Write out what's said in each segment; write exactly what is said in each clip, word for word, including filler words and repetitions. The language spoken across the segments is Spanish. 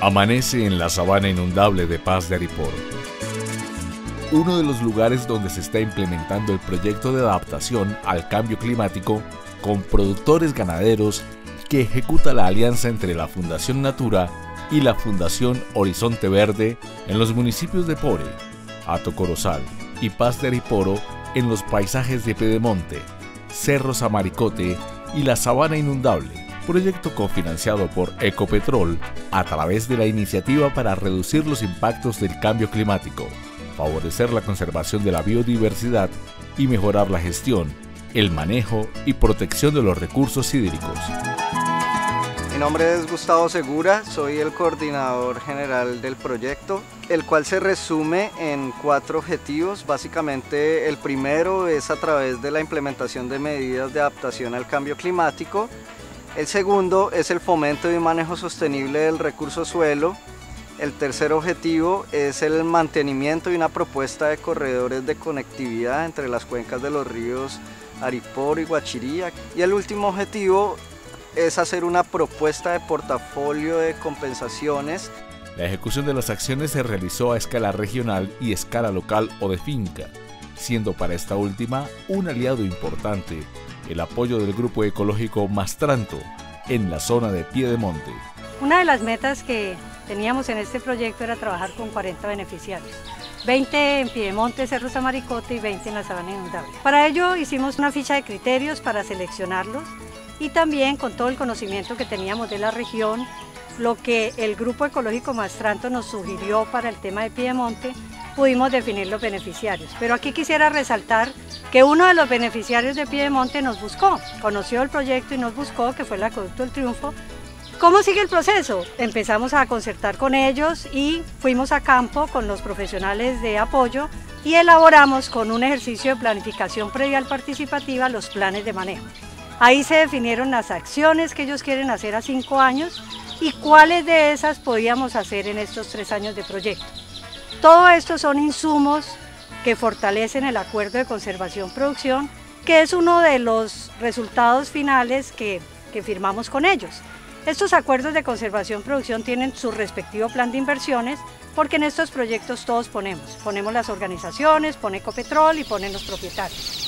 Amanece en la sabana inundable de Paz de Ariporo, uno de los lugares donde se está implementando el proyecto de adaptación al cambio climático con productores ganaderos que ejecuta la alianza entre la Fundación Natura y la Fundación Horizonte Verde en los municipios de Pore, Hato Corozal y Paz de Ariporo, en los paisajes de Piedemonte, Cerro Samaricote y la Sabana Inundable, proyecto cofinanciado por Ecopetrol a través de la Iniciativa para reducir los impactos del cambio climático, favorecer la conservación de la biodiversidad y mejorar la gestión, el manejo y protección de los recursos hídricos. Mi nombre es Gustavo Segura, soy el coordinador general del proyecto, el cual se resume en cuatro objetivos. Básicamente, el primero es a través de la implementación de medidas de adaptación al cambio climático. El segundo es el fomento y manejo sostenible del recurso suelo. El tercer objetivo es el mantenimiento y una propuesta de corredores de conectividad entre las cuencas de los ríos Ariporo y Guachiría. Y el último objetivo es hacer una propuesta de portafolio de compensaciones. La ejecución de las acciones se realizó a escala regional y escala local o de finca, siendo para esta última un aliado importante el apoyo del Grupo Ecológico Mastranto en la zona de Piedemonte. Una de las metas que teníamos en este proyecto era trabajar con cuarenta beneficiarios, veinte en Piedemonte, Cerro Samaricote y veinte en la Sabana Inundable. Para ello hicimos una ficha de criterios para seleccionarlos y también con todo el conocimiento que teníamos de la región, lo que el Grupo Ecológico Mastranto nos sugirió para el tema de Piedemonte, pudimos definir los beneficiarios. Pero aquí quisiera resaltar que uno de los beneficiarios de Piedemonte nos buscó, conoció el proyecto y nos buscó, que fue el Acueducto del Triunfo. ¿Cómo sigue el proceso? Empezamos a concertar con ellos y fuimos a campo con los profesionales de apoyo y elaboramos con un ejercicio de planificación predial participativa los planes de manejo. Ahí se definieron las acciones que ellos quieren hacer a cinco años y cuáles de esas podíamos hacer en estos tres años de proyecto. Todo esto son insumos que fortalecen el acuerdo de conservación-producción, que es uno de los resultados finales que, que firmamos con ellos. Estos acuerdos de conservación-producción tienen su respectivo plan de inversiones, porque en estos proyectos todos ponemos. Ponemos las organizaciones, pone Ecopetrol y ponen los propietarios.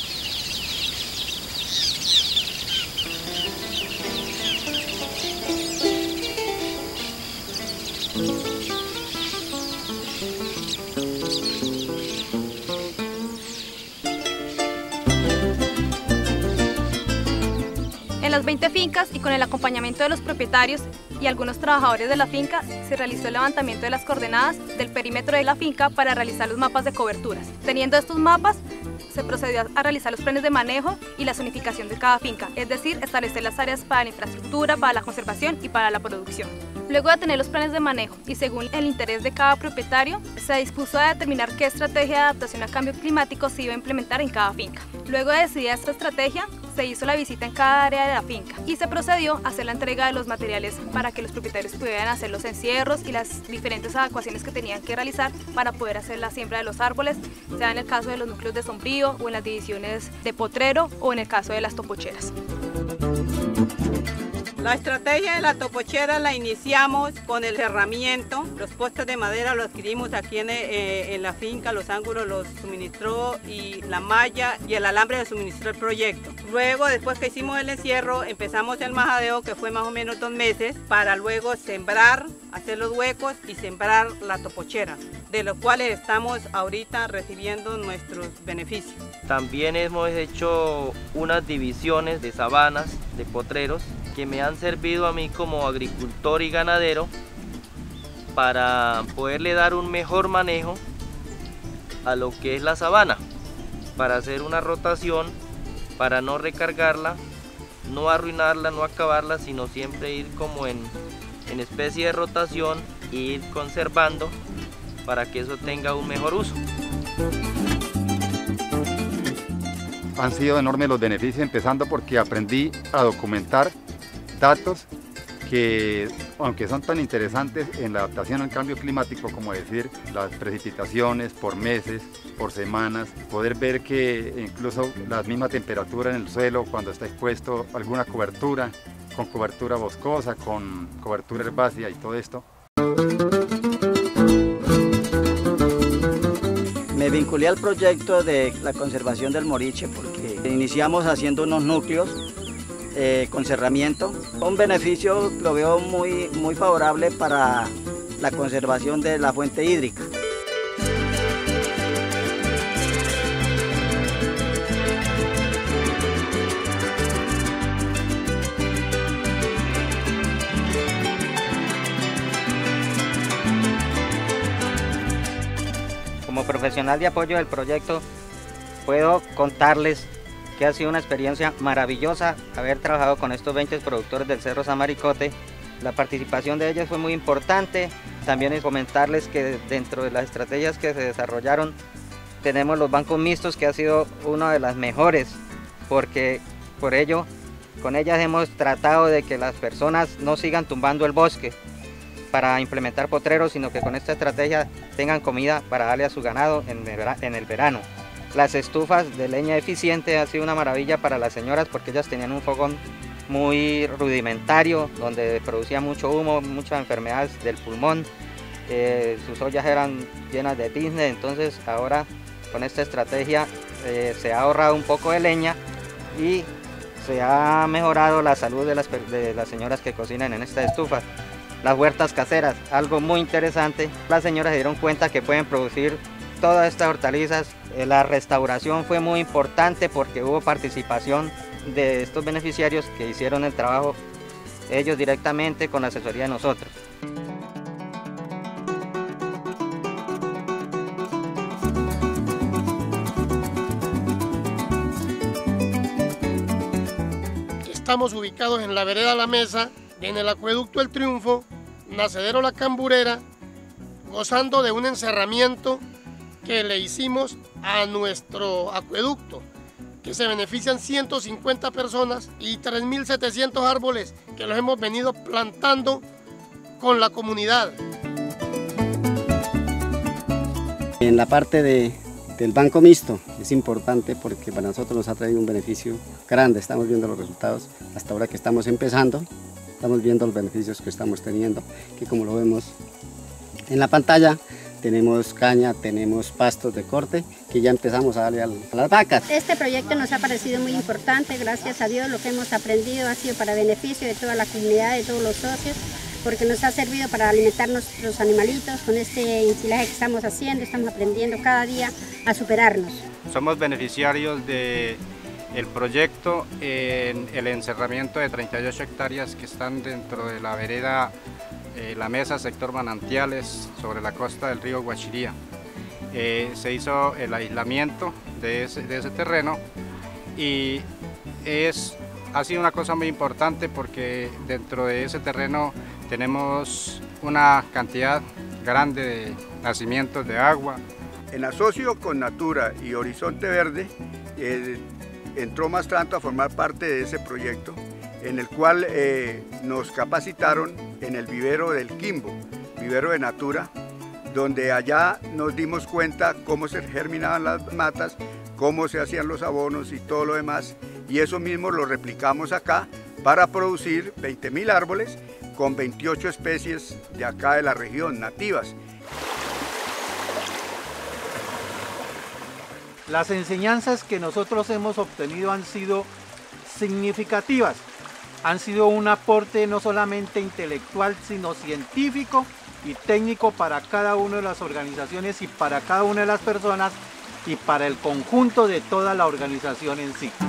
En las veinte fincas y con el acompañamiento de los propietarios y algunos trabajadores de la finca, se realizó el levantamiento de las coordenadas del perímetro de la finca para realizar los mapas de coberturas. Teniendo estos mapas, se procedió a realizar los planes de manejo y la zonificación de cada finca, es decir, establecer las áreas para la infraestructura, para la conservación y para la producción. Luego de tener los planes de manejo y según el interés de cada propietario, se dispuso a determinar qué estrategia de adaptación al cambio climático se iba a implementar en cada finca. Luego de decidida esta estrategia, se hizo la visita en cada área de la finca y se procedió a hacer la entrega de los materiales para que los propietarios pudieran hacer los encierros y las diferentes adecuaciones que tenían que realizar para poder hacer la siembra de los árboles, sea en el caso de los núcleos de sombrío o en las divisiones de potrero o en el caso de las topocheras. La estrategia de la topochera la iniciamos con el cerramiento. Los postes de madera los adquirimos aquí en, eh, en la finca, los ángulos los suministró y la malla y el alambre los suministró el proyecto. Luego, después que hicimos el encierro, empezamos el majadeo, que fue más o menos dos meses, para luego sembrar, hacer los huecos y sembrar la topochera, de los cuales estamos ahorita recibiendo nuestros beneficios. También hemos hecho unas divisiones de sabanas, de potreros, que me han servido a mí como agricultor y ganadero para poderle dar un mejor manejo a lo que es la sabana, para hacer una rotación, para no recargarla, no arruinarla, no acabarla, sino siempre ir como en, en especie de rotación e ir conservando para que eso tenga un mejor uso. Han sido enormes los beneficios, empezando porque aprendí a documentar datos que, aunque son tan interesantes en la adaptación al cambio climático, como decir las precipitaciones por meses, por semanas, poder ver que incluso la misma temperatura en el suelo cuando está expuesto a alguna cobertura, con cobertura boscosa, con cobertura herbácea y todo esto. Me vinculé al proyecto de la conservación del moriche porque iniciamos haciendo unos núcleos eh, con cerramiento. Un beneficio lo veo muy, muy favorable para la conservación de la fuente hídrica. Como profesional de apoyo del proyecto, puedo contarles que ha sido una experiencia maravillosa haber trabajado con estos veinte productores del Cerro Samaricote. La participación de ellos fue muy importante. También es comentarles que dentro de las estrategias que se desarrollaron tenemos los bancos mixtos, que ha sido una de las mejores, porque por ello con ellas hemos tratado de que las personas no sigan tumbando el bosque para implementar potreros, sino que con esta estrategia tengan comida para darle a su ganado en el verano. Las estufas de leña eficiente ha sido una maravilla para las señoras porque ellas tenían un fogón muy rudimentario donde producía mucho humo, muchas enfermedades del pulmón, eh, sus ollas eran llenas de tizne. Entonces ahora con esta estrategia eh, se ha ahorrado un poco de leña y se ha mejorado la salud de las, de las señoras que cocinan en esta estufa. Las huertas caseras, algo muy interesante. Las señoras se dieron cuenta que pueden producir todas estas hortalizas. La restauración fue muy importante porque hubo participación de estos beneficiarios que hicieron el trabajo ellos directamente con la asesoría de nosotros. Estamos ubicados en la vereda La Mesa, en el acueducto El Triunfo, nacedero La Camburera, gozando de un encerramiento que le hicimos a nuestro acueducto, que se benefician ciento cincuenta personas y tres mil setecientos árboles que los hemos venido plantando con la comunidad. En la parte de, del banco mixto es importante porque para nosotros nos ha traído un beneficio grande. Estamos viendo los resultados hasta ahora que estamos empezando. Estamos viendo los beneficios que estamos teniendo, que como lo vemos en la pantalla, tenemos caña, tenemos pastos de corte, que ya empezamos a darle a las vacas. Este proyecto nos ha parecido muy importante, gracias a Dios lo que hemos aprendido ha sido para beneficio de toda la comunidad, de todos los socios, porque nos ha servido para alimentar nuestros animalitos. Con este ensilaje que estamos haciendo, estamos aprendiendo cada día a superarnos. Somos beneficiarios de el proyecto en el encerramiento de treinta y ocho hectáreas que están dentro de la vereda eh, La Mesa, sector Manantiales, sobre la costa del río Guachiría. Eh, se hizo el aislamiento de ese, de ese terreno y es, ha sido una cosa muy importante porque dentro de ese terreno tenemos una cantidad grande de nacimientos de agua. En asocio con Natura y Horizonte Verde, eh, entró Mastranto a formar parte de ese proyecto, en el cual eh, nos capacitaron en el vivero del Quimbo, vivero de Natura, donde allá nos dimos cuenta cómo se germinaban las matas, cómo se hacían los abonos y todo lo demás, y eso mismo lo replicamos acá para producir veinte mil árboles con veintiocho especies de acá de la región, nativas. Las enseñanzas que nosotros hemos obtenido han sido significativas, han sido un aporte no solamente intelectual, sino científico y técnico para cada una de las organizaciones y para cada una de las personas y para el conjunto de toda la organización en sí.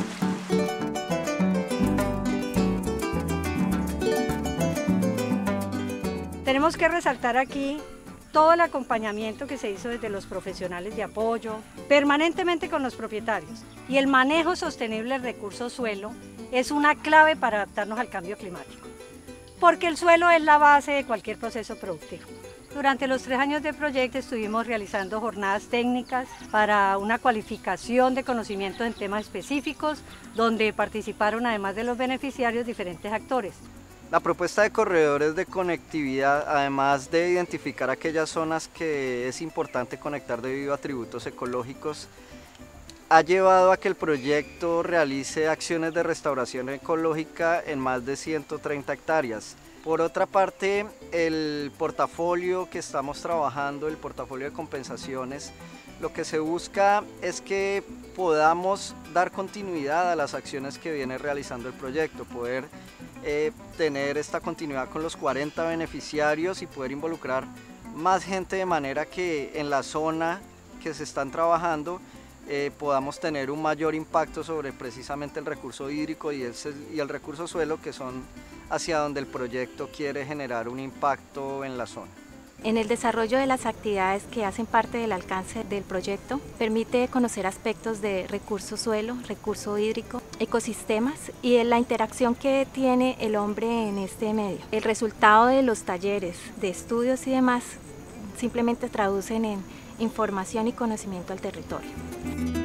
Tenemos que resaltar aquí todo el acompañamiento que se hizo desde los profesionales de apoyo, permanentemente con los propietarios. Y el manejo sostenible del recurso suelo es una clave para adaptarnos al cambio climático, porque el suelo es la base de cualquier proceso productivo. Durante los tres años de proyecto estuvimos realizando jornadas técnicas para una cualificación de conocimientos en temas específicos, donde participaron además de los beneficiarios diferentes actores. La propuesta de corredores de conectividad, además de identificar aquellas zonas que es importante conectar debido a atributos ecológicos, ha llevado a que el proyecto realice acciones de restauración ecológica en más de ciento treinta hectáreas. Por otra parte, el portafolio que estamos trabajando, el portafolio de compensaciones, Lo que se busca es que podamos dar continuidad a las acciones que viene realizando el proyecto, poder eh, tener esta continuidad con los cuarenta beneficiarios y poder involucrar más gente de manera que en la zona que se están trabajando eh, podamos tener un mayor impacto sobre precisamente el recurso hídrico y el, y el recurso suelo, que son hacia donde el proyecto quiere generar un impacto en la zona. En el desarrollo de las actividades que hacen parte del alcance del proyecto, permite conocer aspectos de recurso suelo, recurso hídrico, ecosistemas y de la interacción que tiene el hombre en este medio. El resultado de los talleres, de estudios y demás, simplemente traducen en información y conocimiento al territorio.